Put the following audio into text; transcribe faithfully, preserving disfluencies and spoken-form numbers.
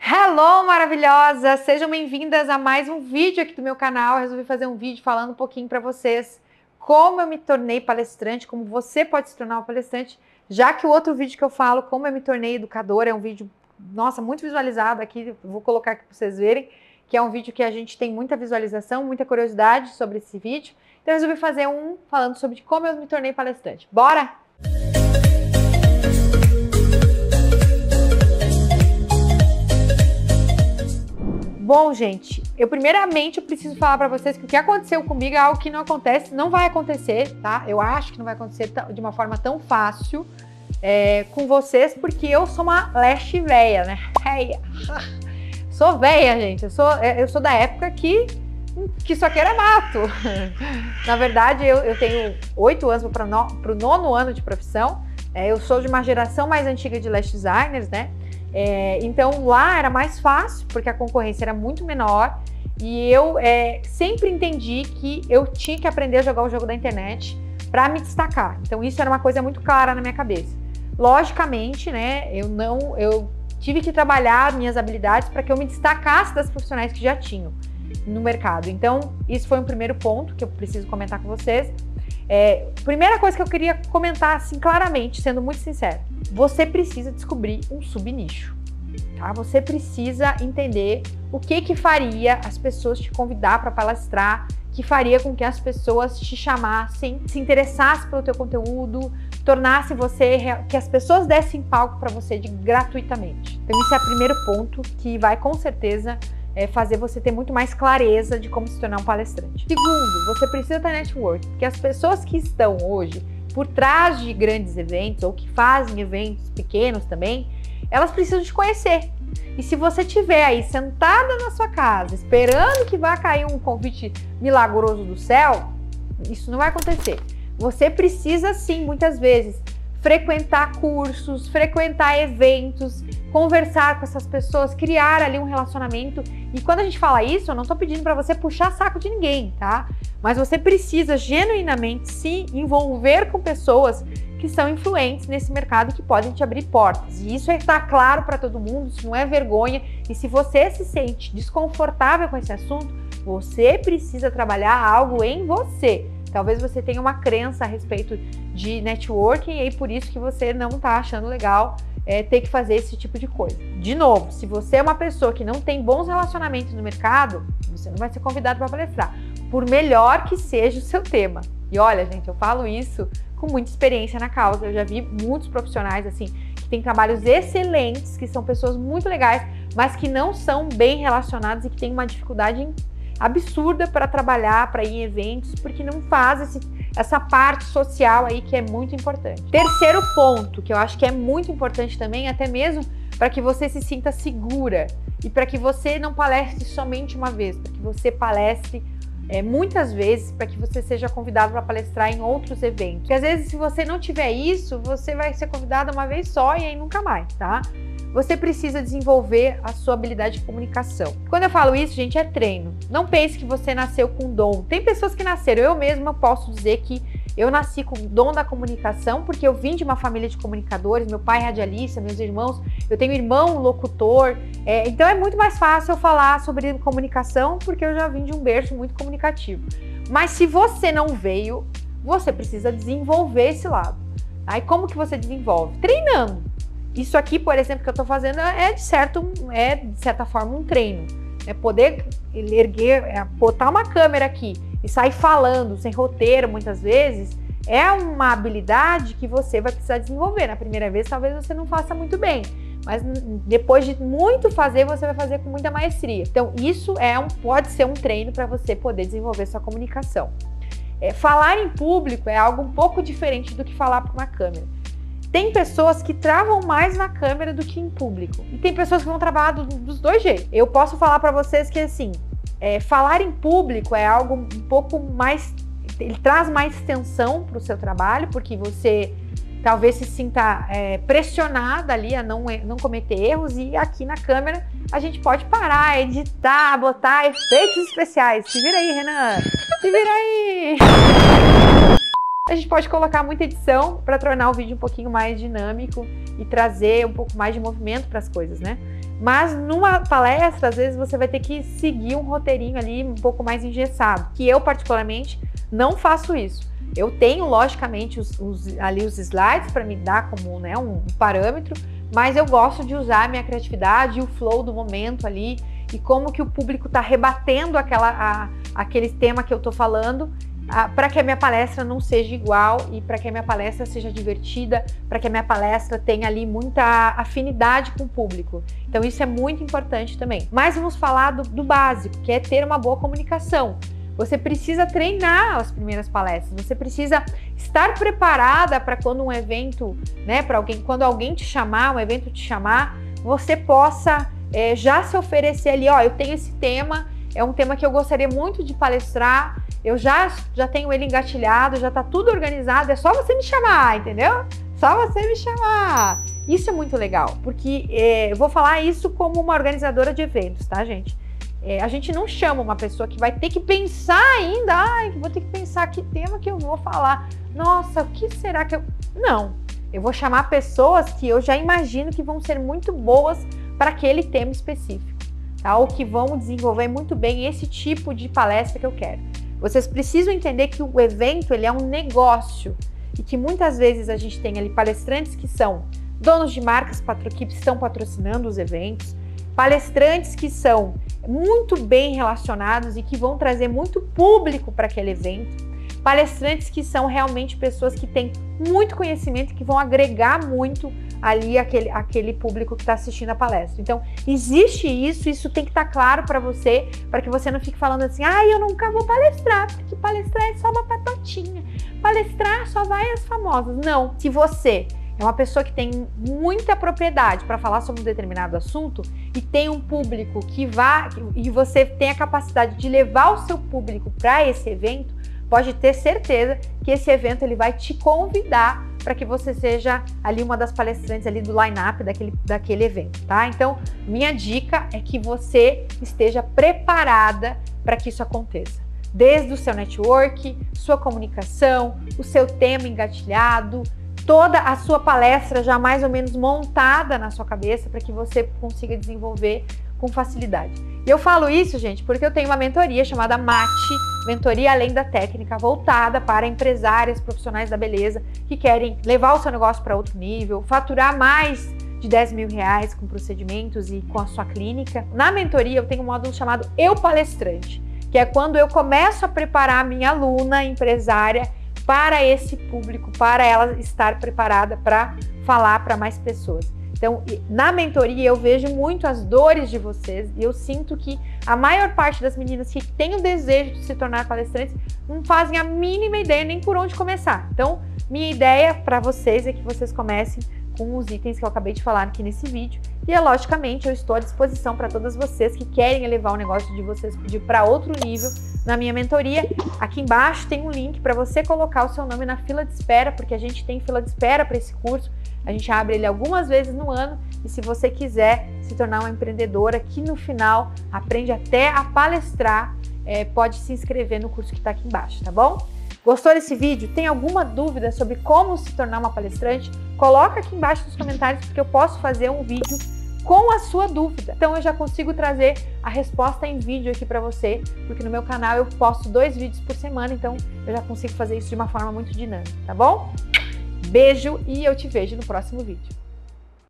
Hello, maravilhosa! Sejam bem-vindas a mais um vídeo aqui do meu canal. Eu resolvi fazer um vídeo falando um pouquinho para vocês como eu me tornei palestrante, como você pode se tornar um palestrante, já que o outro vídeo que eu falo, como eu me tornei educadora, é um vídeo, nossa, muito visualizado aqui, vou colocar aqui para vocês verem, que é um vídeo que a gente tem muita visualização, muita curiosidade sobre esse vídeo. Então eu resolvi fazer um falando sobre como eu me tornei palestrante. Bora? Bom, gente, eu primeiramente eu preciso falar para vocês que o que aconteceu comigo é algo que não acontece, não vai acontecer, tá? Eu acho que não vai acontecer de uma forma tão fácil é, com vocês, porque eu sou uma leste véia, né? Véia. Sou véia, gente. Eu sou, eu sou da época que, que isso aqui era mato. Na verdade, eu, eu tenho oito anos para o nono ano de profissão. É, eu sou de uma geração mais antiga de lash designers, né? É, então lá era mais fácil, porque a concorrência era muito menor e eu é, sempre entendi que eu tinha que aprender a jogar o jogo da internet para me destacar. Então isso era uma coisa muito clara na minha cabeça. Logicamente, né, eu não, eu tive que trabalhar minhas habilidades para que eu me destacasse das profissionais que já tinham no mercado. Então isso foi um primeiro ponto que eu preciso comentar com vocês. É, primeira coisa que eu queria comentar assim claramente, sendo muito sincera, você precisa descobrir um subnicho, tá? Você precisa entender o que que faria as pessoas te convidar para palestrar, que faria com que as pessoas te chamassem, se interessassem pelo teu conteúdo, tornasse você, que as pessoas dessem palco para você de, gratuitamente. Então esse é o primeiro ponto que vai com certeza É fazer você ter muito mais clareza de como se tornar um palestrante. Segundo, você precisa ter network, porque as pessoas que estão hoje por trás de grandes eventos ou que fazem eventos pequenos também, elas precisam te conhecer. E se você estiver aí sentada na sua casa, esperando que vá cair um convite milagroso do céu, isso não vai acontecer. Você precisa sim, muitas vezes, frequentar cursos, frequentar eventos, conversar com essas pessoas, criar ali um relacionamento. E quando a gente fala isso, eu não tô pedindo para você puxar saco de ninguém, tá? Mas você precisa genuinamente se envolver com pessoas que são influentes nesse mercado e que podem te abrir portas. E isso está claro para todo mundo, isso não é vergonha. E se você se sente desconfortável com esse assunto, você precisa trabalhar algo em você. Talvez você tenha uma crença a respeito de networking e aí por isso que você não está achando legal é, ter que fazer esse tipo de coisa. De novo, se você é uma pessoa que não tem bons relacionamentos no mercado, você não vai ser convidado para palestrar, por melhor que seja o seu tema. E olha, gente, eu falo isso com muita experiência na causa. Eu já vi muitos profissionais assim que têm trabalhos excelentes, que são pessoas muito legais, mas que não são bem relacionados e que têm uma dificuldade em absurda para trabalhar, para ir em eventos, porque não faz esse, essa parte social aí que é muito importante. Terceiro ponto, que eu acho que é muito importante também, até mesmo para que você se sinta segura e para que você não palestre somente uma vez, para que você palestre é, muitas vezes, para que você seja convidado para palestrar em outros eventos. Porque às vezes se você não tiver isso, você vai ser convidado uma vez só e aí nunca mais, tá? Você precisa desenvolver a sua habilidade de comunicação. Quando eu falo isso, gente, é treino. Não pense que você nasceu com dom. Tem pessoas que nasceram, eu mesma posso dizer que eu nasci com o dom da comunicação, porque eu vim de uma família de comunicadores, meu pai é radialista, meus irmãos, eu tenho irmão locutor, é, então é muito mais fácil eu falar sobre comunicação, porque eu já vim de um berço muito comunicativo. Mas se você não veio, você precisa desenvolver esse lado. Aí como que você desenvolve? Treinando. Isso aqui, por exemplo, que eu tô fazendo é de, certo, é, de certa forma um treino. É poder erguer, é botar uma câmera aqui e sair falando sem roteiro muitas vezes, é uma habilidade que você vai precisar desenvolver. Na primeira vez talvez você não faça muito bem, mas depois de muito fazer, você vai fazer com muita maestria. Então isso é um, pode ser um treino para você poder desenvolver sua comunicação. É, falar em público é algo um pouco diferente do que falar para uma câmera. Tem pessoas que travam mais na câmera do que em público. E tem pessoas que vão trabalhar do, dos dois jeitos. Eu posso falar para vocês que, assim, é, falar em público é algo um pouco mais... Ele traz mais tensão para o seu trabalho, porque você talvez se sinta é, pressionada ali a não, não cometer erros. E aqui na câmera a gente pode parar, editar, botar efeitos especiais. Se vira aí, Renan! Se vira aí! A gente pode colocar muita edição para tornar o vídeo um pouquinho mais dinâmico e trazer um pouco mais de movimento para as coisas, né? Mas numa palestra, às vezes você vai ter que seguir um roteirinho ali um pouco mais engessado, que eu particularmente não faço isso. Eu tenho, logicamente, os, os, ali os slides para me dar como, né, um, um parâmetro, mas eu gosto de usar a minha criatividade e o flow do momento ali e como que o público está rebatendo aquela, a, aquele tema que eu estou falando, para que a minha palestra não seja igual e para que a minha palestra seja divertida, para que a minha palestra tenha ali muita afinidade com o público. Então isso é muito importante também. Mas vamos falar do, do básico, que é ter uma boa comunicação. Você precisa treinar as primeiras palestras, você precisa estar preparada para quando um evento, né, para alguém, quando alguém te chamar, um evento te chamar, você possa é, já se oferecer ali, ó, eu tenho esse tema, é um tema que eu gostaria muito de palestrar, eu já, já tenho ele engatilhado, já tá tudo organizado, é só você me chamar, entendeu? Só você me chamar. Isso é muito legal, porque é, eu vou falar isso como uma organizadora de eventos, tá, gente? É, a gente não chama uma pessoa que vai ter que pensar ainda, ai, vou ter que pensar que tema que eu vou falar. Nossa, o que será que eu... Não, eu vou chamar pessoas que eu já imagino que vão ser muito boas para aquele tema específico, tá? Ou que vão desenvolver muito bem esse tipo de palestra que eu quero. Vocês precisam entender que o evento, ele é um negócio e que muitas vezes a gente tem ali palestrantes que são donos de marcas que estão patrocinando os eventos, palestrantes que são muito bem relacionados e que vão trazer muito público para aquele evento, palestrantes que são realmente pessoas que têm muito conhecimento e que vão agregar muito ali aquele, aquele público que está assistindo a palestra. Então, existe isso, isso tem que estar tá claro para você, para que você não fique falando assim, ah, eu nunca vou palestrar, porque palestrar é só uma patotinha, palestrar só vai as famosas. Não, se você é uma pessoa que tem muita propriedade para falar sobre um determinado assunto e tem um público que vá, e você tem a capacidade de levar o seu público para esse evento, pode ter certeza que esse evento ele vai te convidar para que você seja ali uma das palestrantes ali do line-up daquele, daquele evento, tá? Então, minha dica é que você esteja preparada para que isso aconteça. Desde o seu network, sua comunicação, o seu tema engatilhado, toda a sua palestra já mais ou menos montada na sua cabeça para que você consiga desenvolver com facilidade. E eu falo isso, gente, porque eu tenho uma mentoria chamada MATE, Mentoria Além da Técnica, voltada para empresárias, profissionais da beleza que querem levar o seu negócio para outro nível, faturar mais de dez mil reais com procedimentos e com a sua clínica. Na mentoria eu tenho um módulo chamado Eu Palestrante, que é quando eu começo a preparar a minha aluna empresária para esse público, para ela estar preparada para falar para mais pessoas. Então, na mentoria eu vejo muito as dores de vocês e eu sinto que a maior parte das meninas que têm o desejo de se tornar palestrantes não fazem a mínima ideia nem por onde começar. Então, minha ideia para vocês é que vocês comecem com os itens que eu acabei de falar aqui nesse vídeo. E, logicamente, eu estou à disposição para todas vocês que querem elevar o negócio de vocês para outro nível na minha mentoria. Aqui embaixo tem um link para você colocar o seu nome na fila de espera, porque a gente tem fila de espera para esse curso. A gente abre ele algumas vezes no ano e se você quiser se tornar uma empreendedora que no final aprende até a palestrar, é, pode se inscrever no curso que está aqui embaixo, tá bom? Gostou desse vídeo? Tem alguma dúvida sobre como se tornar uma palestrante? Coloca aqui embaixo nos comentários porque eu posso fazer um vídeo com a sua dúvida. Então eu já consigo trazer a resposta em vídeo aqui para você, porque no meu canal eu posto dois vídeos por semana, então eu já consigo fazer isso de uma forma muito dinâmica, tá bom? Beijo e eu te vejo no próximo vídeo.